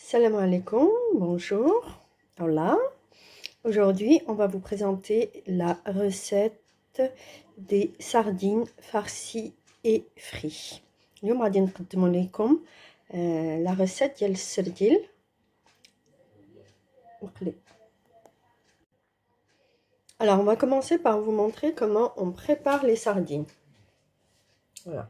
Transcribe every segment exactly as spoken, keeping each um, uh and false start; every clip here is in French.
Salam alaikum, bonjour, voilà. Aujourd'hui, on va vous présenter la recette des sardines farcies et frites. اليوم غادي نقدم لكم la recette ديال السرديل مقلي. Alors, on va commencer par vous montrer comment on prépare les sardines. Voilà.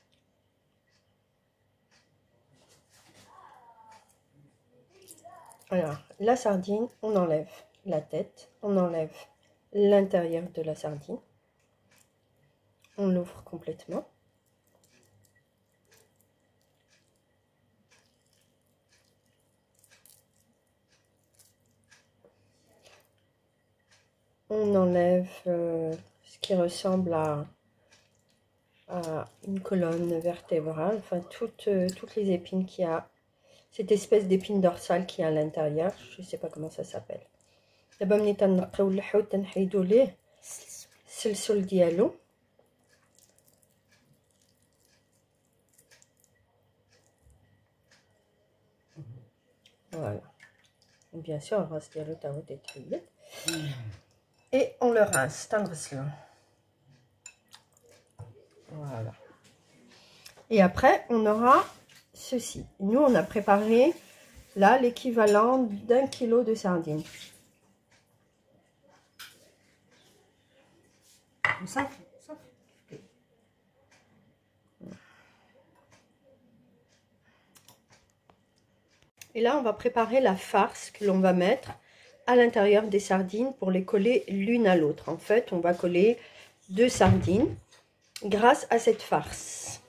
Alors, la sardine, on enlève la tête, on enlève l'intérieur de la sardine, on l'ouvre complètement. On enlève euh, ce qui ressemble à, à une colonne vertébrale, enfin toutes, euh, toutes les épines qu'il y a, cette espèce d'épine dorsale qui est à l'intérieur, je ne sais pas comment ça s'appelle. دابا ملي تنقيو اللحوت تنحيدو ليه السلسل ديالو. Voilà. Bien sûr, le reste ديالو تا هو تيتحيد. Et on le rince, تنغسلو. Voilà. Et après, on aura ceci. Nous, on a préparé là l'équivalent d'un kilo de sardines. Ça, ça. Et là, on va préparer la farce que l'on va mettre à l'intérieur des sardines pour les coller l'une à l'autre. En fait, on va coller deux sardines grâce à cette farce.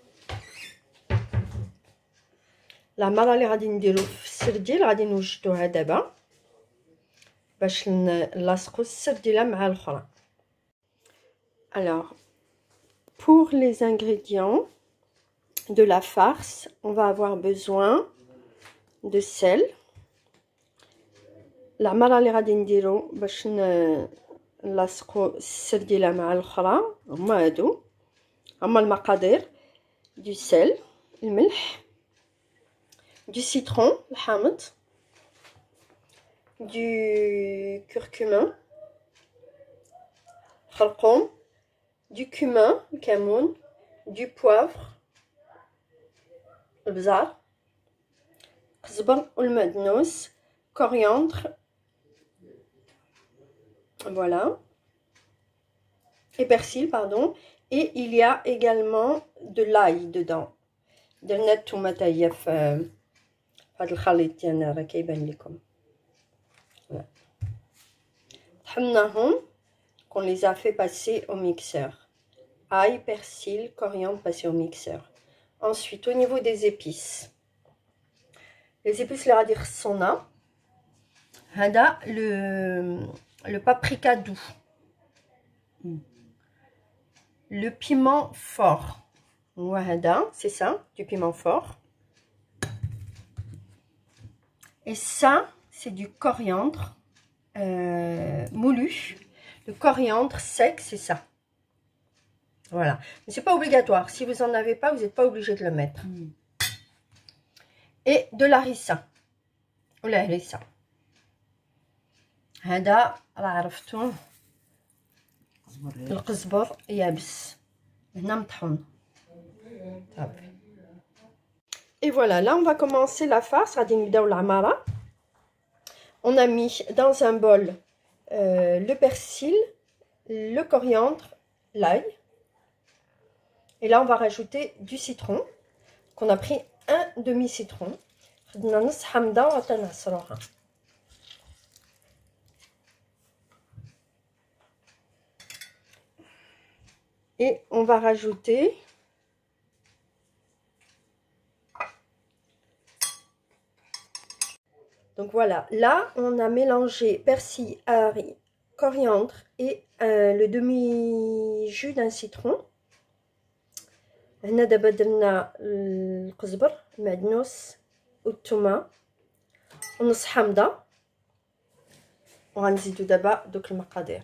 La مرة اللي غادي نديرو في السرديل غادي نوجدوها دابا باش نلاصقو السرديله مع الاخرى. Alors, pour les ingrédients de la farce, on va avoir besoin de sel. العمره اللي غادي نديرو باش نلاصقو السرديله مع الاخرى هما هادو هما المقادير: du sel, الملح، du citron الحامض، du curcuma خرقوم، du cumin الكمون، du poivre البزار، قزبر والمعدنوس، coriandre, voilà, et persil, pardon. Et il y a également de l'ail dedans. درنا التومه هي في هذا الخليط ديالنا راه كيبان لكم. طحناهم qu'on les a fait passer au mixeur. Ail, persil, coriandre passé au mixeur. Ensuite, au niveau des épices, les épices اللي غادي يخصونا هذا le le paprika doux, le piment fort, وهذا c'est ça, du piment fort. Et ça, c'est du coriandre euh, moulu. Le coriandre sec, c'est ça. Voilà. Mais c'est pas obligatoire. Si vous en avez pas, vous n'êtes pas obligé de le mettre. Mm. Et de l'harissa. Ou la harissa. هذا راه عرفتوه القزبر يابس هنا مطحون. Et voilà, là on va commencer la farce. غادي نبداو العمارة. On a mis dans un bol euh, le persil, le coriandre, l'ail. Et là on va rajouter du citron. Qu'on a pris un demi-citron. خدنا نص حمضة وتنعصروها. Et on va rajouter donc voilà, là on a mélangé persil, harissa, coriandre et euh, le demi-jus d'un citron. هنا دابا درنا القزبر المعدنوس والثومه ونص حمضه وغنزيدو دابا دوك المقادير: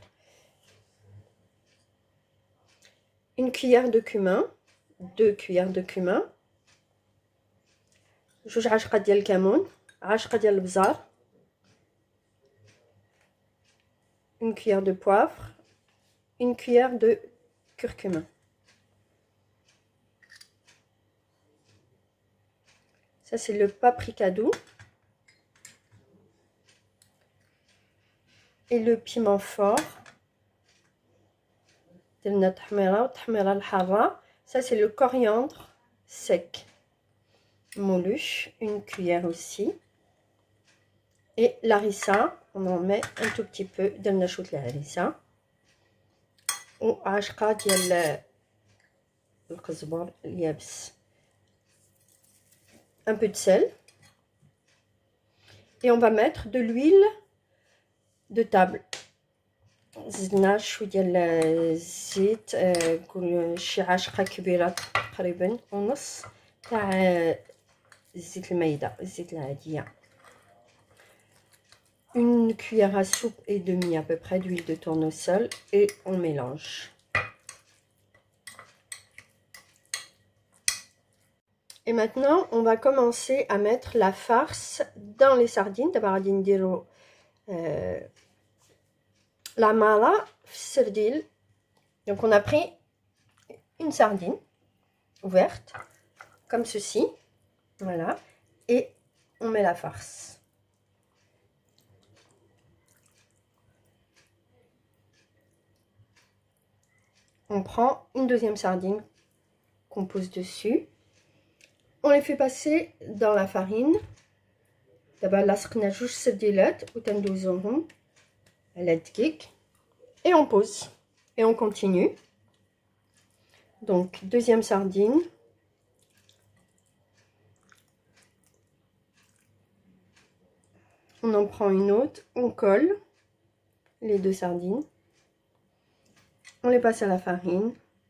une cuillère de cumin, deux cuillères de cumin، جوج عشقات ديال الكمون، عشرة ديال البزار, une cuillère de poivre, une cuillère de curcuma. Ça c'est le paprika doux. Et le piment fort. Ça c'est le coriandre sec. Moulu, une cuillère aussi. Et l'harissa, on en met un tout petit peu de nachout la harissa. Ou عشرة ديال القزبر اليابس. Un peu de sel. Et on va mettre de l'huile de table. زدنا شويه ديال الزيت, قول شي عشرة كبيره تقريبا ونص تاع الزيت المايده, الزيت العاديه. Une cuillère à soupe et demie à peu près d'huile de tournesol et on mélange. Et maintenant, on va commencer à mettre la farce dans les sardines. D'abord, on va euh, la mala sardine. Donc, on a pris une sardine ouverte, comme ceci. Voilà. Et on met la farce. On prend une deuxième sardine qu'on pose dessus. On les fait passer dans la farine. D'abord, là, on a juste sardinettes ou tendouzoum à la dkik. Et on pose. Et on continue. Donc, deuxième sardine. On en prend une autre. On colle les deux sardines. On les passe à la farine.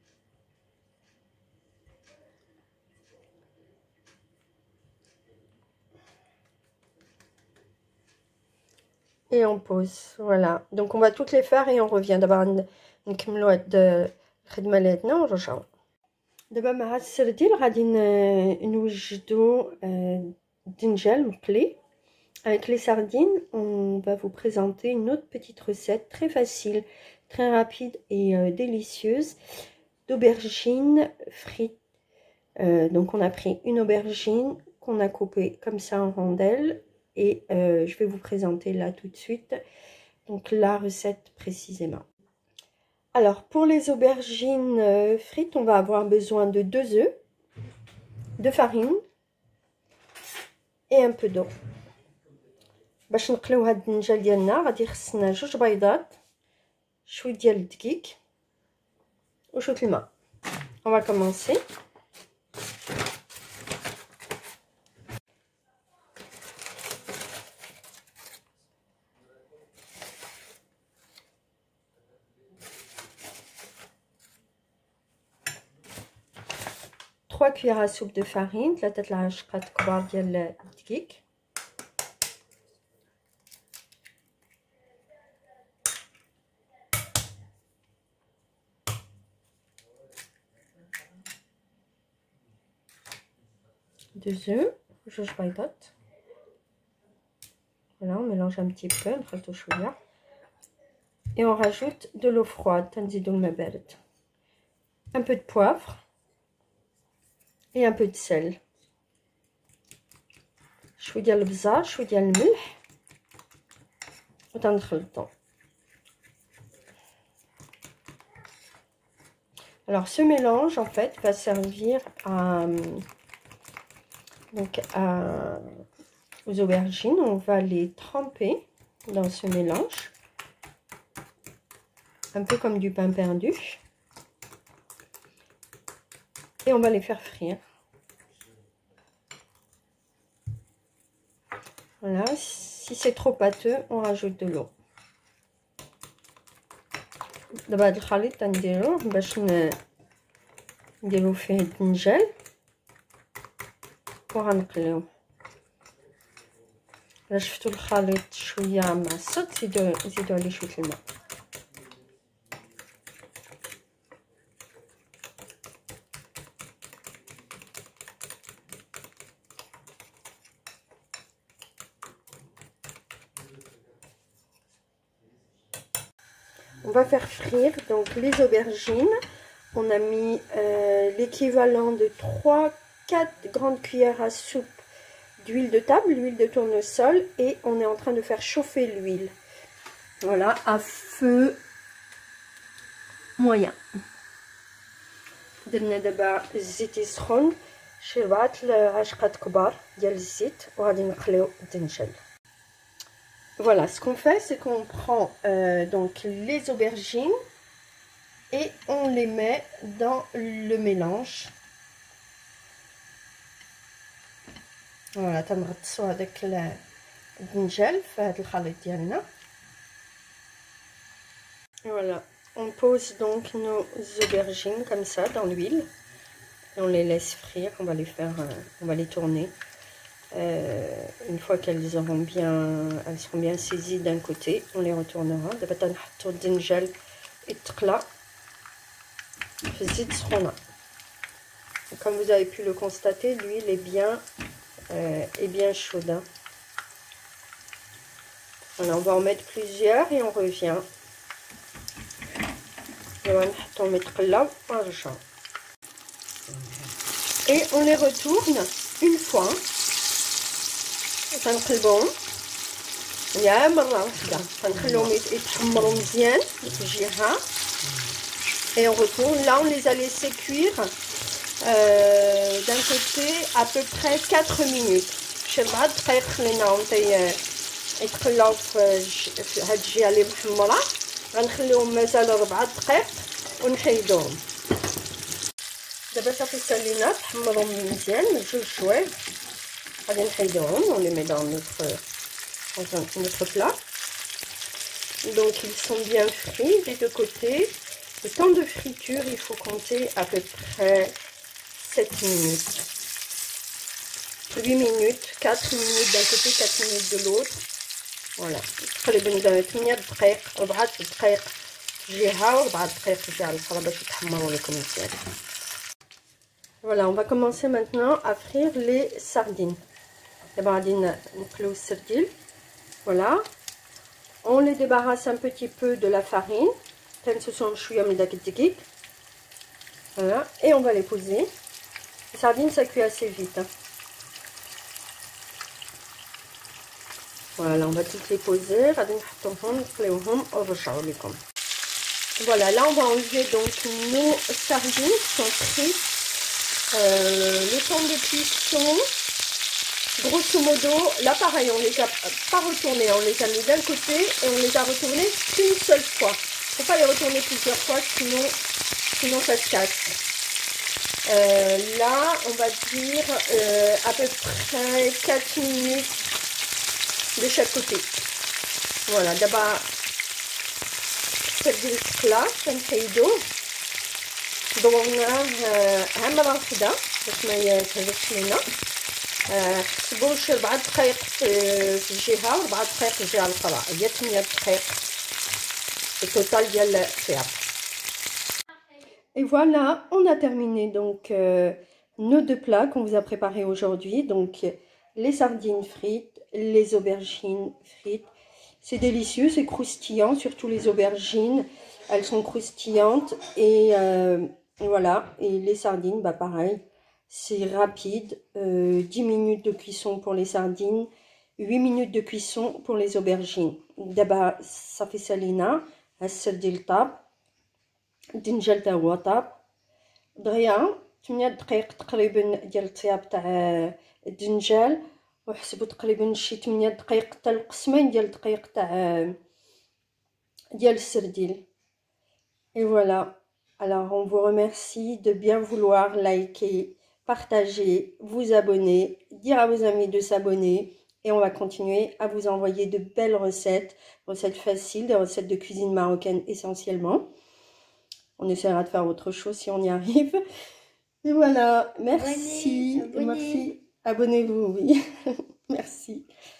Et on pose. Voilà. Donc on va toutes les faire et on revient. D'abord, نكملوا هاد الخدمه اللي عندنا ونرجعوا. دابا مع هاد السردين غادي نوجدوا الدنجال مقلي. Avec les sardines, on va vous présenter une autre petite recette très facile, très rapide et euh, délicieuse d'aubergines frites. Euh, donc on a pris une aubergine qu'on a coupée comme ça en rondelles et euh, je vais vous présenter là tout de suite donc la recette précisément. Alors pour les aubergines euh, frites, on va avoir besoin de deux œufs, de farine et un peu d'eau. باش نقليو هاد الدنجال ديالنا غادي خصنا جوج بيضات, شويه ديال الدقيق وشويه الماء. On va commencer. trois cuillères à soupe de farine, ثلاثة العشقات كبار ديال الدقيق. deux œufs, جوج بيضات. Voilà, on mélange un petit peu, نخلطو شويه. Et on rajoute de l'eau froide, تنزيدو الماء بارد. Un peu de poivre et un peu de sel. شويه ديال البزار, شويه ديال الملح وتنخلطو. Alors ce mélange en fait va servir à donc à, aux aubergines. On va les tremper dans ce mélange, un peu comme du pain perdu, et on va les faire frire. Voilà, si c'est trop pâteux, on rajoute de l'eau. دابا هاد الخليط غنديروه باش نديرو فيه الدنجال وغنقليوه. الا شفتوا الخليط شويه معصب زيدوا زيدوا عليه شويه الماء. on va faire frire donc les aubergines. On a mis euh, l'équivalent de trois quatre grandes cuillères à soupe d'huile de table, l'huile de tournesol, et on est en train de faire chauffer l'huile. Voilà, à feu moyen. درنا دابا الزيت يسخن شي ربعة العشقات كبار ديال الزيت وغادي نقليو الدنجل. Voilà, ce qu'on fait, c'est qu'on prend euh, donc les aubergines et on les met dans le mélange. Voilà, تنغطسو هذاك الدنجل في هذا الخليط ديالنا. Voilà, on pose donc nos aubergines comme ça dans l'huile et on les laisse frire. On va les faire, euh, on va les tourner. Euh, une fois qu'elles auront bien, elles seront bien saisies d'un côté, on les retournera. دابا تنحطو الدنجل يتقلى في الزيت سخونة. Comme vous avez pu le constater, l'huile est bien, euh, est bien chaude. Hein. Voilà, on va en mettre plusieurs et on revient. Et on les retourne une fois. تنقلبهم يا مرة واحدة تنخليهم يتحمروا مزيان في الجهة. Et on retourne. Là, on les a laissés cuire euh, d'un côté à peu près quatre minutes. شي ربعة دقايق خليناهم يتقلاو في هاد الجهة اللي محمرة. غنخليهم مازال ربعة دقائق ونحيدوهم. دابا صافي سالينا تحمروا مزيان من جوج شوايع. غادي نحيدوهم on les met dans notre dans notre plat. Donc ils sont bien frits des deux côtés. Le temps de friture, il faut compter à peu près sept minutes. huit minutes, quatre minutes d'un côté, quatre minutes de l'autre. Voilà. تقريبا ثمانية دقائق أربعة دقائق جهة وأربعة دقائق جهة الأخرى باش يتحمروا لكم مزيان. Voilà, on va commencer maintenant à frire les sardines. دابا غادي نقليو السردين. Voilà. On les débarrasse un petit peu de la farine. تنسوسهم شوية من داك الدقيق. Voilà. Et on va les poser. Les sardines, ça cuit assez vite. Hein. Voilà, on va toutes les poser. Voilà, là on va enlever donc nos sardines qui sont frites. Euh, le temps de cuisson, grosso modo, là pareil, on les a pas retournés, on les a mis d'un côté et on les a retournés qu'une seule fois. Il ne faut pas les retourner plusieurs fois, sinon, sinon ça se casse. Euh, là, on va dire euh, à peu près quatre minutes de chaque côté. Voilà, d'abord السردين تقلى كنحيدوه ضربناه عمره واحده باش ما يتهرسش لينا. حسبوا شي ربعة دقائق في الجهه وربعة دقائق في الجهه الاخرى، هي ثمانية دقائق التوتال ديال الفياب. Et voilà, on a terminé donc euh, nos deux plats qu'on vous a préparés aujourd'hui. Donc les sardines frites, les aubergines frites. C'est délicieux, c'est croustillant, surtout les aubergines. Elles sont croustillantes. Et euh, voilà, et les sardines, bah pareil, c'est rapide. Euh, dix minutes de cuisson pour les sardines, huit minutes de cuisson pour les aubergines. D'abord, ça fait salina, السر ديال الطاب الدنجال تا هو طاب دغيا ثمانية دقائق تقريبا ديال الطياب تاع الدنجال، وحسبوا تقريبا شي ثمانية دقائق حتى القسمين ديال الدقائق تاع ديال السرديل. Et voilà, alors on vous remercie de bien vouloir liker, partager, vous abonner, dire à vos amis de s'abonner. Et on va continuer à vous envoyer de belles recettes, recettes faciles, des recettes de cuisine marocaine essentiellement. On essaiera de faire autre chose si on y arrive. Et voilà, merci. Abonnez, abonnez. Merci. Abonnez-vous, oui. Merci.